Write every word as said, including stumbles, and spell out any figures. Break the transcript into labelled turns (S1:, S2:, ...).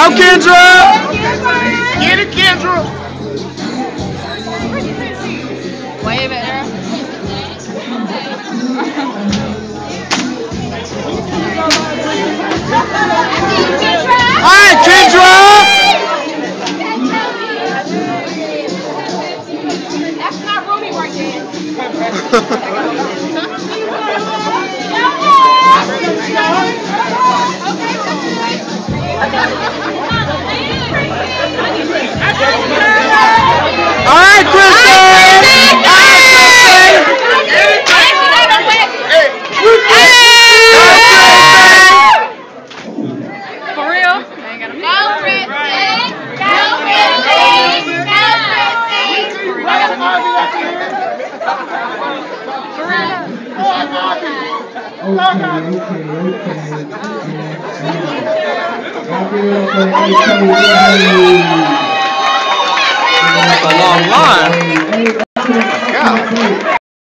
S1: Go, Kendra! Get it, Kendra!
S2: Wave at her.
S1: All right, Kendra!
S2: That's not Rudy right there.
S1: All right, Kristen!
S2: For real? I ain't got a go, Kristen! Go, Kristen! For real?
S1: That's a long line. Yeah.